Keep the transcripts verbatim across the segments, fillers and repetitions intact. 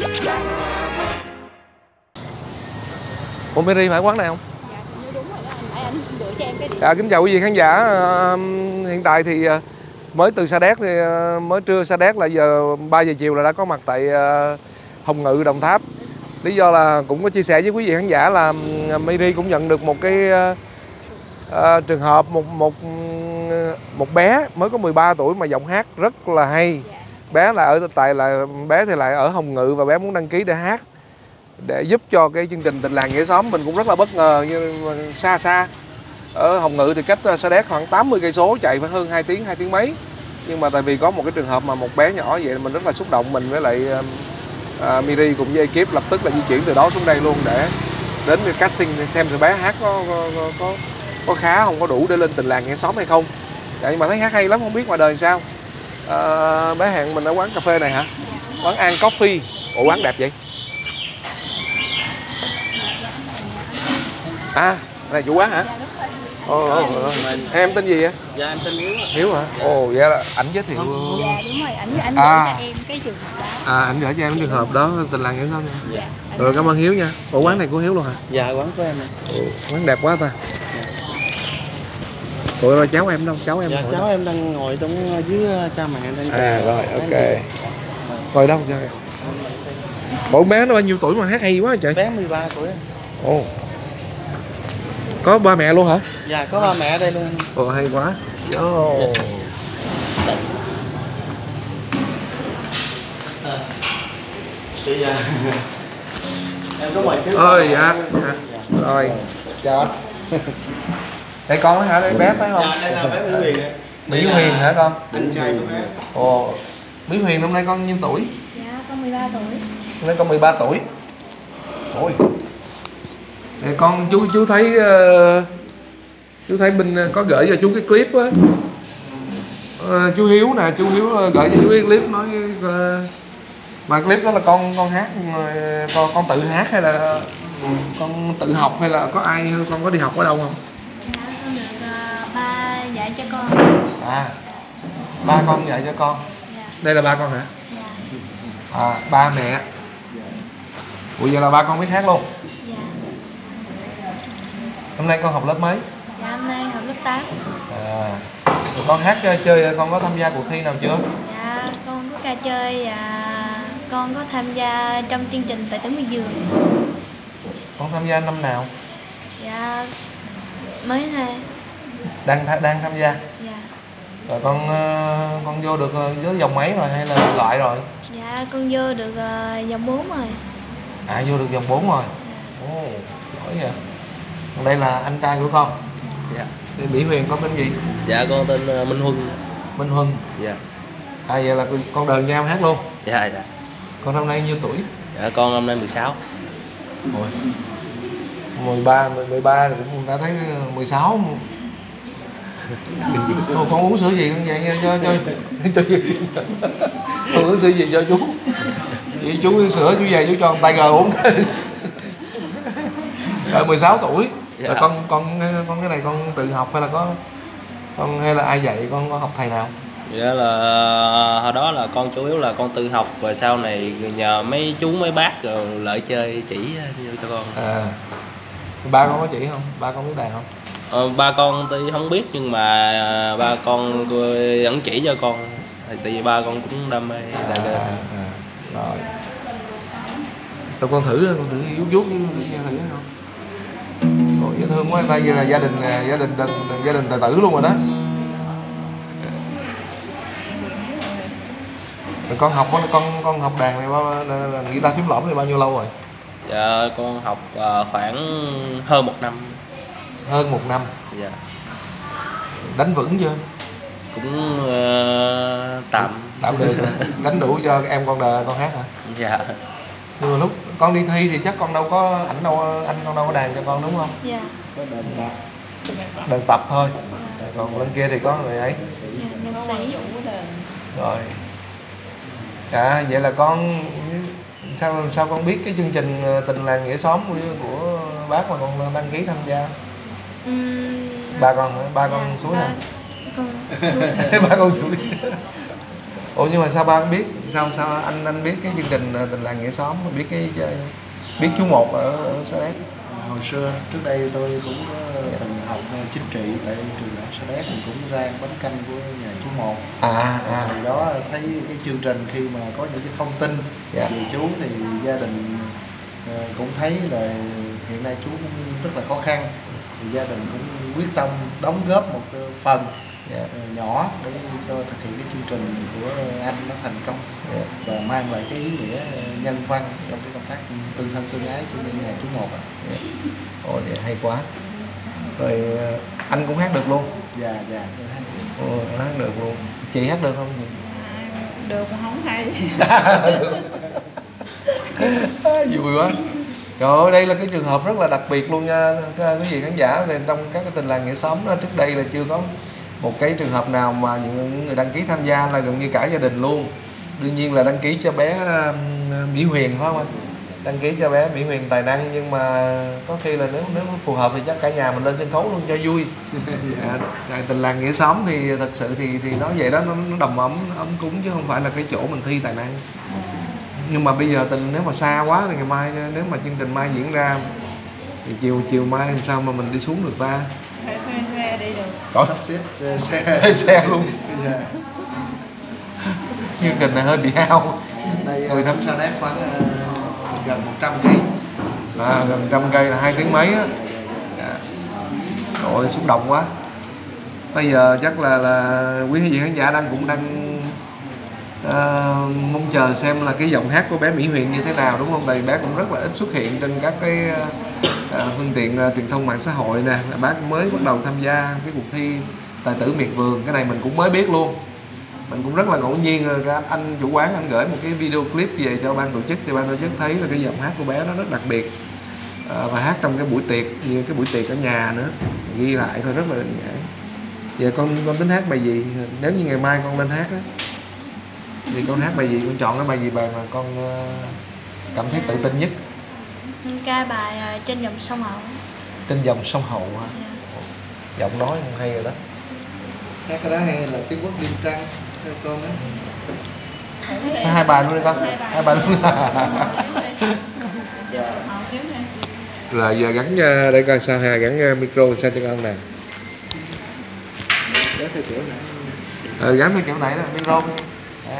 Ủa Mary phải quán này không? Dạ, như đúng rồi đó anh. Phải anh gửi cho em cái điện. À, kính chào quý vị khán giả. À, hiện tại thì à, mới từ Sa Đéc thì à, mới trưa Sa Đéc là giờ ba giờ chiều là đã có mặt tại à, Hồng Ngự, Đồng Tháp. Lý do là cũng có chia sẻ với quý vị khán giả là Mary cũng nhận được một cái à, à, trường hợp một một một bé mới có mười ba tuổi mà giọng hát rất là hay. Bé là ở tại là bé thì lại ở Hồng Ngự và bé muốn đăng ký để hát, để giúp cho cái chương trình Tình Làng Nghĩa Xóm. Mình cũng rất là bất ngờ, nhưng xa xa ở Hồng Ngự thì cách Sa Đéc khoảng tám mươi cây số, chạy phải hơn hai tiếng, hai tiếng mấy. Nhưng mà tại vì có một cái trường hợp mà một bé nhỏ vậy mình rất là xúc động. Mình với lại uh, Mary cùng với ekip lập tức là di chuyển từ đó xuống đây luôn để đến casting xem thằng bé hát có có, có có khá không, có đủ để lên Tình Làng Nghĩa Xóm hay không. Vậy mà thấy hát hay lắm, không biết ngoài đời sao. Uh, bé hẹn mình ở quán cà phê này hả? Quán An Coffee. Ủa quán đẹp vậy? À, này chủ quán hả? Ồ, ồ, ồ. Em tên gì vậy? Dạ em tên Hiếu. Hiếu hả? Ồ, vậy là ảnh giới thiệu. Dạ đúng rồi, ảnh ảnh À. gửi cho em cái trường hợp đó. À, ảnh gửi cho em cái trường hợp đó, Tình Làng Nghĩa Xóm. Dạ. Rồi cảm ơn Hiếu nha. Ủa quán này của Hiếu luôn hả? Dạ quán của em. Ồ, quán đẹp quá ta. Tụi rồi cháu em đâu? Cháu em. Dạ cháu đâu? Em đang ngồi trong dưới cha mẹ đang. À rồi, ok. Ngồi đâu cho em? Bộ bé nó bao nhiêu tuổi mà hát hay quá vậy trời? Bé mười ba tuổi. Ồ. Có ba mẹ luôn hả? Dạ có ba mẹ ở đây luôn. Ồ hay quá. Yo. Thì dạ. Em có mời trước. Ơi dạ. Dạ. Rồi. Chào. Đây con đó hả? Đây bé phải không? Dạ đây là bé Mỹ Huyền. Mỹ Huyền hả con? Anh trai của bé. Ồ. Mỹ Huyền năm nay con nhiêu tuổi? Dạ, con mười ba tuổi. Năm nay con mười ba tuổi. Ôi. Thì con chú chú thấy uh, chú thấy Bình có gửi cho chú cái clip á. Uh, chú Hiếu nè, chú Hiếu gửi cho chú cái clip nói uh, mà clip đó là con con hát con con tự hát hay là con tự học hay là có ai con có đi học ở đâu không? Dạ, con được uh, ba dạy cho con. À, ba con dạy cho con. Dạ. Đây là ba con hả? Dạ. À, ba mẹ. Ủa giờ là ba con biết hát luôn. Dạ. Hôm nay con học lớp mấy? Dạ, hôm nay học lớp tám. À, rồi con hát chơi, con có tham gia cuộc thi nào chưa? Dạ, con có ca chơi và con có tham gia trong chương trình Tài tử miệt vườn. Con tham gia năm nào? Dạ, mới này. Đang đang tham gia. Dạ. Rồi con con vô được với vòng mấy rồi hay là loại rồi? Dạ, con vô được uh, vòng bốn rồi. À, vô được vòng bốn rồi. Ồ, giỏi vậy. Còn đây là anh trai của con. Dạ. Đây Mỹ Huyền con tên gì? Dạ con tên Minh Huân. Minh Huân. Dạ. À vậy là con đời nhau hát luôn. Dạ dạ. Con năm nay nhiêu tuổi? Dạ con năm nay mười sáu. Ôi. mười ba, mười ba thì cũng đã thấy mười sáu. Ồ, con uống sữa gì con vậy nha, cho cho cho con uống sữa gì cho chú? Vậy chú uống sữa chú về chú cho Tiger uống. Rồi mười sáu tuổi. Dạ. Rồi con con con cái này con tự học hay là có con hay là ai dạy, con có học thầy nào? Dạ là hồi đó là con chủ yếu là con tự học, rồi sau này nhờ mấy chú mấy bác rồi lợi chơi chỉ cho con. À, ba con có chỉ không? Ba con biết đàn không? Ờ, ba con tuy không biết nhưng mà ba con vẫn chỉ cho con, tại vì ba con cũng đam mê đàn. À, à, à. Rồi. Tụi con thử, con thử vuốt vuốt nghe thử không? Ồ, dễ thương quá, tay vậy là gia đình gia đình gia đình tài tử luôn rồi đó. Rồi con học con con học đàn này bao là, là guitar phím lỏng này bao nhiêu lâu rồi? Dạ con học uh, khoảng hơn một năm. Hơn một năm. Dạ. Đánh vững chưa? Cũng uh, tạm. Tạm được rồi. Đánh đủ cho em con đời con hát hả? Dạ. Nhưng mà lúc con đi thi thì chắc con đâu có ảnh đâu, anh con đâu có đàn cho con đúng không? Dạ. Có đàn tập. Đàn tập thôi. Còn bên kia thì có người ấy. Dạ, nhạc sĩ. Rồi. À vậy là con sao sao con biết cái chương trình Tình Làng Nghĩa Xóm của, của bác mà con đăng ký tham gia? Uhm, Ba con hả? Ba con dạ, suối ba hả? Con suối. Ba con suối. Ủa nhưng mà sao ba không biết, sao sao anh anh biết cái chương trình Tình Làng Nghĩa Xóm, biết cái biết chú Một ở, ở Sa Đéc? Hồi xưa trước đây tôi cũng có từng học chính trị tại trường đại học Sa Đéc, mình cũng rang bánh canh của nhà chú Một. À, à. Từ đó thấy cái chương trình khi mà có những cái thông tin Dạ. về chú thì gia đình cũng thấy là hiện nay chú cũng rất là khó khăn, thì gia đình cũng quyết tâm đóng góp một phần yeah. nhỏ để cho thực hiện cái chương trình của anh nó thành công yeah. và mang lại cái ý nghĩa nhân văn trong cái công tác tương thân tương ái cho những nhà chú Một. Yeah. Ồ, vậy hay quá. Rồi anh cũng hát được luôn? Dạ, dạ, tôi hát được. Ồ, anh hát được luôn. Chị hát được không? Được mà không hay. Vui quá. Trời ơi, đây là cái trường hợp rất là đặc biệt luôn nha quý vị khán giả. Trong các cái Tình Làng Nghĩa Xóm đó, trước đây là chưa có một cái trường hợp nào mà những người đăng ký tham gia là gần như cả gia đình luôn. Đương nhiên là đăng ký cho bé Mỹ Huyền phải không anh? Đăng ký cho bé Mỹ Huyền tài năng, nhưng mà có khi là nếu nếu phù hợp thì chắc cả nhà mình lên sân khấu luôn cho vui. À, Tình Làng Nghĩa Xóm thì thật sự thì thì nói vậy đó, nó, nó đầm ấm ấm cúng chứ không phải là cái chỗ mình thi tài năng. Nhưng mà bây giờ tình nếu mà xa quá thì ngày mai, nếu mà chương trình mai diễn ra thì chiều chiều mai làm sao mà mình đi xuống được ta? Phải thuê xe đi được. Có sắp xếp xe thuê xe luôn. Yeah. Chương trình này hơi bị hao. Đây người thăm Sa Đéc khoảng uh, gần một trăm cây. Là gần trăm cây là hai tiếng mấy á. Dạ. Rồi xúc động quá. Bây giờ chắc là là quý vị khán giả đang cũng đang Uh, mong chờ xem là cái giọng hát của bé Mỹ Huyền như thế nào, đúng không? Tại bé cũng rất là ít xuất hiện trên các cái uh, phương tiện uh, truyền thông mạng xã hội nè. Bác mới bắt đầu tham gia cái cuộc thi Tài tử Miệt Vườn, cái này mình cũng mới biết luôn. Mình cũng rất là ngẫu nhiên, anh, anh chủ quán anh gửi một cái video clip về cho ban tổ chức, thì ban tổ chức thấy là cái giọng hát của bé nó rất đặc biệt, uh, và hát trong cái buổi tiệc như cái buổi tiệc ở nhà nữa, ghi lại thôi rất là đơn giản. Giờ con con tính hát bài gì? Nếu như ngày mai con lên hát đó thì con hát bài gì, con chọn cái bài gì bài mà con cảm thấy tự tin nhất? Ca bài Trên Dòng Sông Hậu. Trên Dòng Sông Hậu hả? Yeah. Giọng nói không hay rồi đó. Hát cái đó hay là Tiếng Quốc Đêm Trăng theo con đó. Hai, hai bài luôn đi con. Hai bài luôn. Rồi giờ gắn để coi sao Hà gắn micro sao cho con nè. Gắn theo kiểu này. Ừ, gắn theo kiểu này đó, micro. À,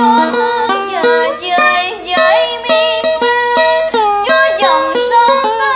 Dòng sông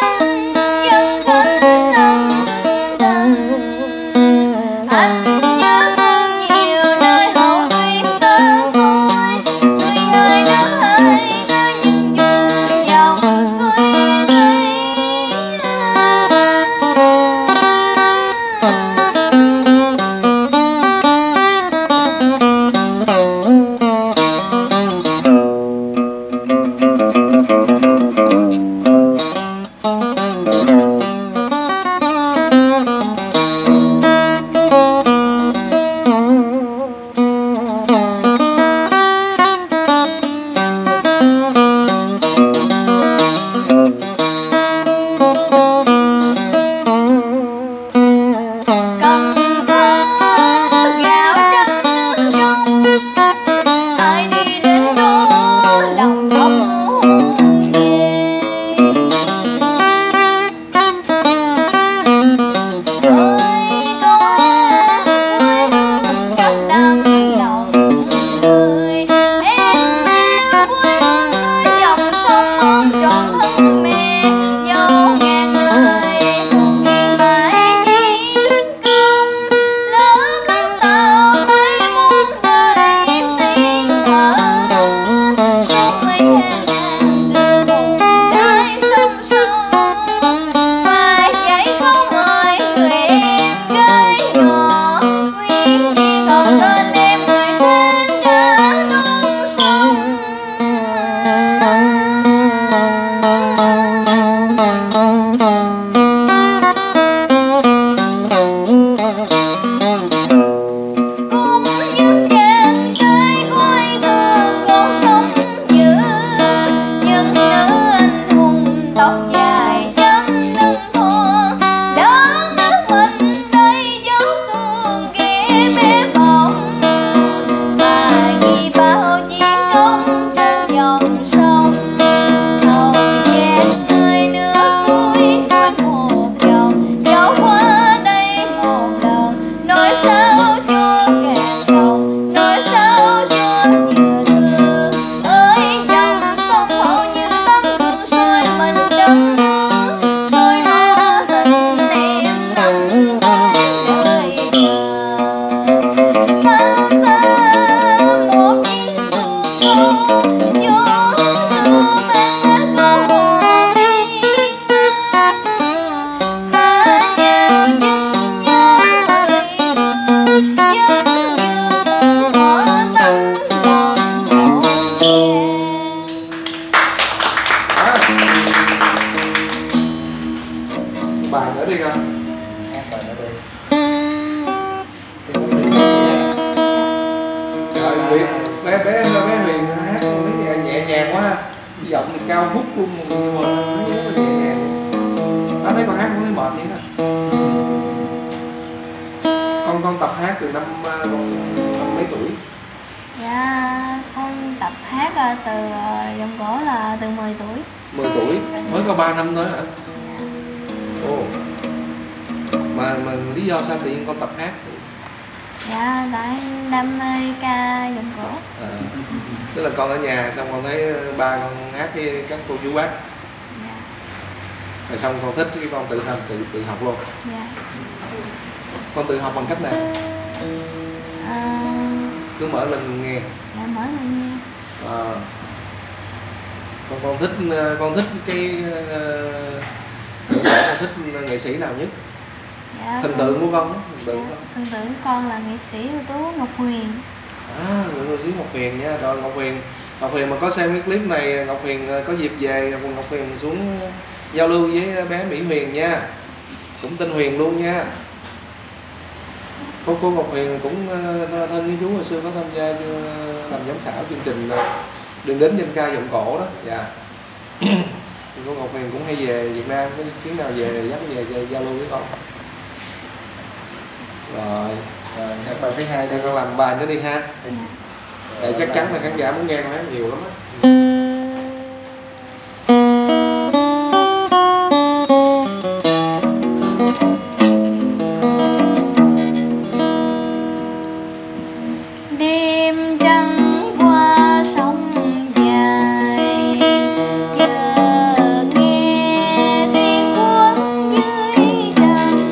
bài nữa đi con. Hát bài nữa đi. Tiếng Huyền nha. Rồi Huyền, bé bé bé Huyền hát con thấy nhẹ, nhẹ nhàng quá, giọng thì cao vút luôn nhưng mà thấy rất là nhẹ nhàng. Nó thấy con hát không thấy mệt vậy đó. Con con tập hát từ năm con năm mấy tuổi? Dạ con tập hát ờ, từ ờ, giọng cổ là từ mười tuổi. mười tuổi, mới có ba năm thôi hả? Dạ. Ồ. Mà mà lý do sao tự nhiên con tập hát? Dạ tại đam mê ca giọng cổ. À, tức là con ở nhà xong con thấy ba con hát với các cô chú bác, Dạ. rồi xong con thích cái con tự hành tự tự học luôn. Dạ. Con tự học bằng cách nào? À, Cứ mở lên nghe. dạ mở lên nghe. À. Con con thích con thích cái uh, con thích nghệ sĩ nào nhất? Dạ, Thần con- tượng của con đó, thần tượng dạ, của con. thần tượng của con là nghệ sĩ ưu tú Ngọc Huyền. À, nghệ sĩ Ngọc Huyền nha. Rồi Ngọc Huyền, Ngọc Huyền mà có xem cái clip này, Ngọc Huyền có dịp về Ngọc Huyền xuống giao lưu với bé Mỹ Huyền nha, cũng tên Huyền luôn nha. Cô cô Ngọc Huyền cũng uh, thân với chú hồi xưa có tham gia uh, làm giám khảo chương trình uh, Đừng Đến Danh Ca Giọng Cổ đó. Dạ. Thì cô Ngọc Huyền cũng hay về Việt Nam, có chuyến nào về dắt về, về giao lưu với con. Rồi, Rồi hát bài thứ hai đi. để con làm bài nữa đi ha. Để chắc chắn là khán giả muốn nghe con hát nhiều lắm á. Đêm trăng qua sông dài, chờ nghe tiếng cuốn dưới trăng.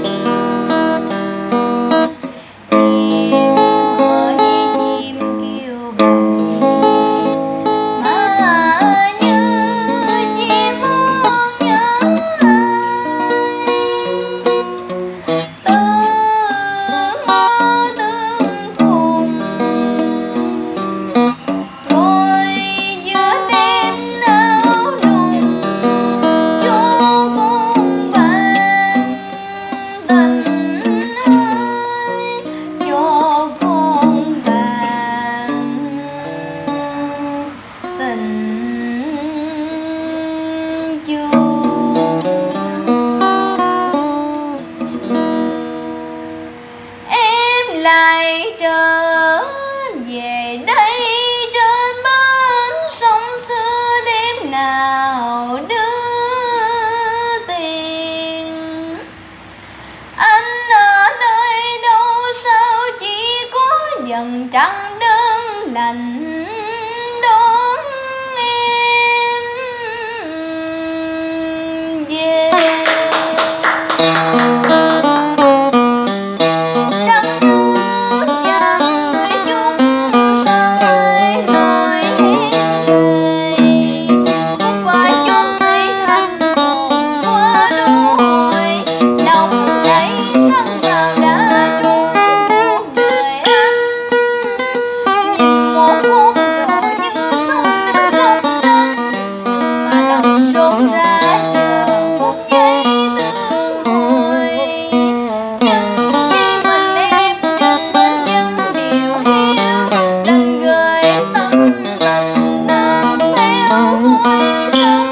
Chim hỡi chim kêu bằng, mà như chim muôn nhớ ai. Tương mơ tương cùng, ngồi giữa đêm náo nùng, chú con bạn tình ơi, cho con bạn tình chú. Em lại trở về đây trên bến sông xưa, đêm nào đưa tiền. Anh ở nơi đâu sao chỉ có dần trăng đơn lành đón em về. Trăng nước dần người chung soi lối hẹn về, qua chung đi thành hồn qua đô hội, lòng đẩy sông vào đã chung cuộc đời anh. Nhìn một muôn đồ như sông nước long lanh, mà lòng rộn rã chờ một giây tương hồi. Nhưng khi mình em trên bên những điều hiu, đừng gửi tâm tình tan theo vội sông.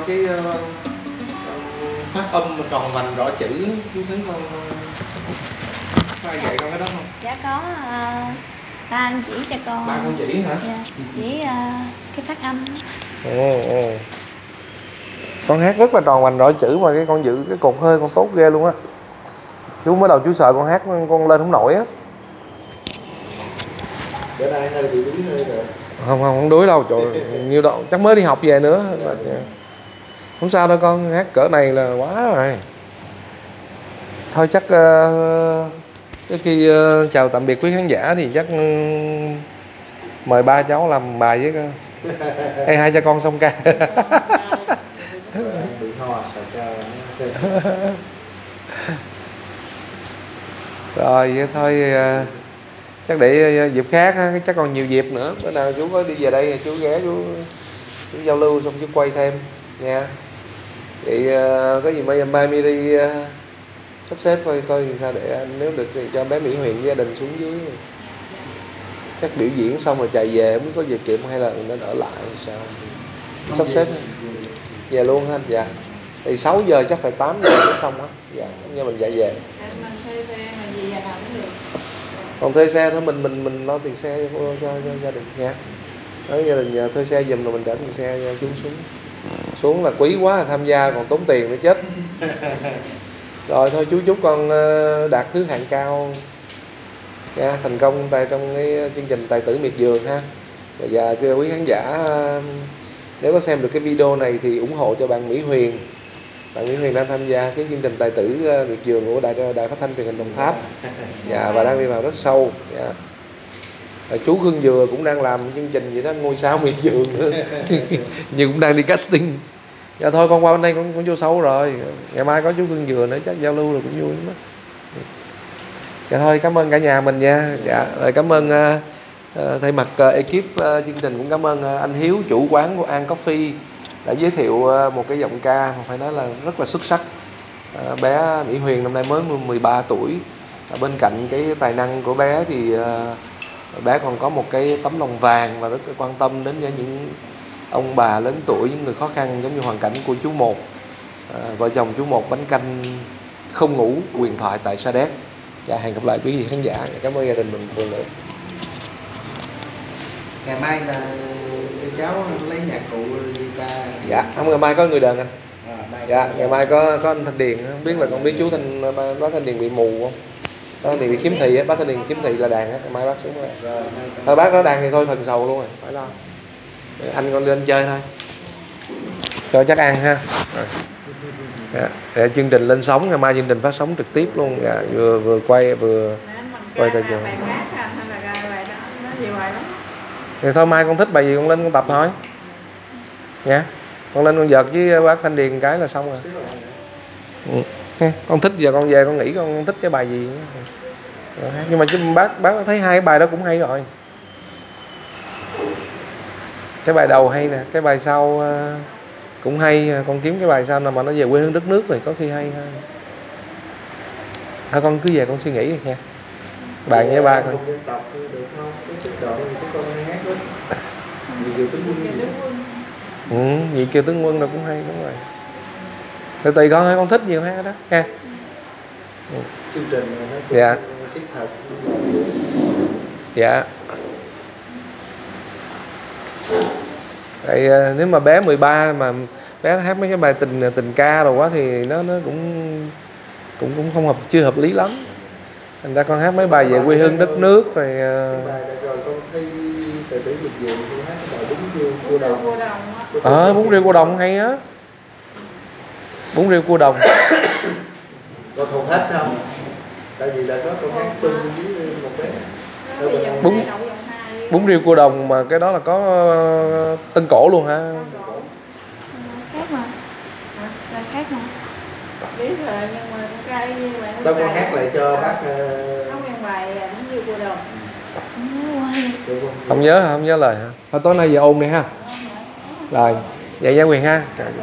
cái uh, phát âm tròn vành rõ chữ chú thấy con có ai dạy con cái đó không? Dạ có, uh, ba anh chỉ cho con. Ba con chỉ hả? Dạ, chỉ uh, cái phát âm. Ồ, ồ. Con hát rất là tròn vành rõ chữ mà cái con giữ cái cột hơi con tốt ghê luôn á. Chú mới đầu chú sợ con hát con lên không nổi á. Bữa nay hơi bị đuối hơi rồi. Không không không đuối đâu, trời nhiêu đâu, chắc mới đi học về nữa. Không sao đâu con, hát cỡ này là quá rồi. Thôi chắc uh, trước khi uh, chào tạm biệt quý khán giả thì chắc um, mời ba cháu làm bài với con. Hay hai cha con xong ca. Bị ho sợ ca. Rồi vậy thôi uh, chắc để dịp khác ha, chắc còn nhiều dịp nữa. Bữa nào chú có đi về đây chú ghé chú, chú giao lưu xong chú quay thêm nha. Vậy uh, có gì mai mai Miri uh, sắp xếp coi coi làm sao để anh nếu được thì cho bé Mỹ Huyền với gia đình xuống dưới. Chắc biểu diễn xong rồi chạy về không biết có về kịp hay là nên ở lại sao. Sắp xếp về luôn ha. Dạ. Thì sáu giờ chắc phải tám giờ mới xong á. Dạ, nha mình chạy về. Còn thuê xe thôi mình mình mình lo tiền xe cho, cho, cho gia đình nha. Nói gia đình thuê xe giùm rồi mình trả tiền xe cho chú xuống. Xuống là quý quá là tham gia còn tốn tiền nữa chết. Rồi thôi chú chúc con đạt thứ hạng cao nha, thành công tại trong cái chương trình Tài tử Miệt Vườn ha. Và kêu quý khán giả nếu có xem được cái video này thì ủng hộ cho bạn Mỹ Huyền. Bạn Mỹ Huyền đang tham gia cái chương trình Tài tử Miệt Vườn của Đài Đài Phát thanh Truyền hình Đồng Tháp. Dạ, và đang đi vào rất sâu. Dạ. Và chú Khương Dừa cũng đang làm chương trình vậy đó, ngôi sao Miệt Vườn nữa. Nhưng cũng đang đi casting. Dạ thôi con qua bên đây con cũng vô sâu rồi. Ngày mai có chú Khương Dừa nữa chắc giao lưu rồi cũng vui lắm đó. Dạ thôi cảm ơn cả nhà mình nha. Dạ rồi cảm ơn uh, uh, thay mặt uh, ekip uh, chương trình cũng cảm ơn uh, anh Hiếu chủ quán của An Coffee đã giới thiệu uh, một cái giọng ca mà phải nói là rất là xuất sắc. Uh, bé Mỹ Huyền năm nay mới mười ba tuổi. Uh, bên cạnh cái tài năng của bé thì uh, bé còn có một cái tấm lòng vàng và rất là quan tâm đến những ông bà lớn tuổi, những người khó khăn giống như hoàn cảnh của chú Một. À, vợ chồng chú Một bánh canh không ngủ huyền thoại tại Sa Đéc. Dạ, hẹn gặp lại quý vị khán giả. Cảm ơn gia đình mình một nữa. Ngày mai là cháu lấy nhạc cụ guitar. Dạ, không, ngày mai có người đàn anh. À, dạ, ngày mai có có anh Thanh Điền, không biết là con biết chú Thanh bác Thanh Điền bị mù không? Bác Thanh Điền bị khiếm thị á, bác Thanh Điền khiếm thị là đàn á, ngày mai bác xuống rồi. Rồi, thôi bác đó đàn thì thôi thần sầu luôn rồi, phải lo. Anh con lên chơi thôi cho chắc ăn ha. Dạ. Dạ, chương trình lên sóng ngày mai chương trình phát sóng trực tiếp luôn. Dạ, vừa vừa quay vừa quay tại trường. Thì thôi mai con thích bài gì con lên con tập thôi nha. Con lên con vợt với bác Thanh Điền cái là xong rồi. Ừ. Con thích giờ con về con nghĩ con thích cái bài gì. Nhưng mà chứ bác bác thấy hai cái bài đó cũng hay rồi. Cái bài đầu hay nè, cái bài sau uh, cũng hay, con kiếm cái bài sau nào mà nó về quê hương đất nước rồi có khi hay hơn. Thôi con cứ về con suy nghĩ nha. Bàn với ba con. Ừ, Nhị Kiều Tướng Quân đâu cũng hay đúng rồi. Từ từ con ơi, con thích gì con hát đó nha. Ừ. Chương trình nó dạ. thiết thực. Dạ. Vậy, nếu mà bé mười ba mà bé hát mấy cái bài tình tình ca rồi quá thì nó nó cũng cũng cũng không hợp chưa hợp lý lắm. Thành ra con hát mấy bài về quê hương đất nước rồi. Cái bài đã rồi con thi Tài tử Miệt Vườn con hát cái bài bún riêu cua đồng. Ờ, bún riêu cua đồng hay á. Bún riêu cua đồng. Con thuộc hết không? Tại vì đã có con hát chung với một bé. Bún bún riêu cua đồng mà cái đó là có Tân Cổ luôn hả? Khác mà. Là khác mà. Biết rồi nhưng mà con trai như vậy. Đâu con hát lại cho bác. Không nghe bài bún riêu cua đồng. Không nhớ hả? Không nhớ lời hả? Thôi tối nay về ôn đi ha. Rồi, vậy Gia Quyền ha.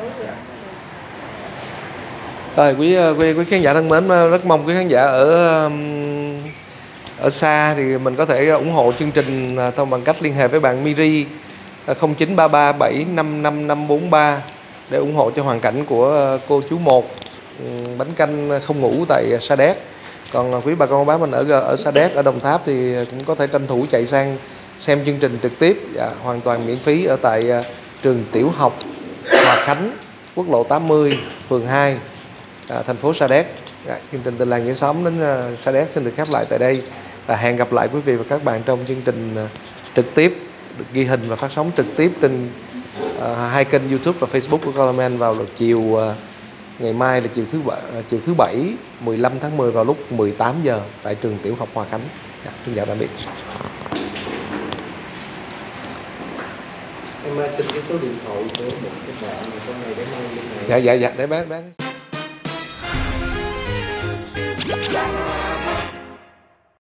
Rồi quý quý quý khán giả thân mến, rất mong quý khán giả ở ở xa thì mình có thể ủng hộ chương trình thông bằng cách liên hệ với bạn Miri không chín ba ba bảy năm năm năm bốn ba để ủng hộ cho hoàn cảnh của cô chú một bánh canh không ngủ tại Sa Đéc. Còn quý bà con bác mình ở ở Sa Đéc, ở Đồng Tháp thì cũng có thể tranh thủ chạy sang xem chương trình trực tiếp, dạ, hoàn toàn miễn phí ở tại trường tiểu học Hòa Khánh, quốc lộ tám mươi, phường hai, à, thành phố Sa Đéc. Dạ, chương trình Tình Làng Nghĩa Xóm đến uh, Sa Đéc xin được khép lại tại đây. Và hẹn gặp lại quý vị và các bạn trong chương trình uh, trực tiếp được ghi hình và phát sóng trực tiếp trên uh, hai kênh YouTube và Facebook của Colorman vào chiều uh, ngày mai là chiều thứ bảy, chiều thứ bảy mười lăm tháng mười vào lúc mười tám giờ tại trường tiểu học Hòa Khánh. Dạ, xin chào tạm biệt. Em xin cái số điện thoại của một cái bạn mà trong này để mai bên này. Dạ dạ dạ để bé bé.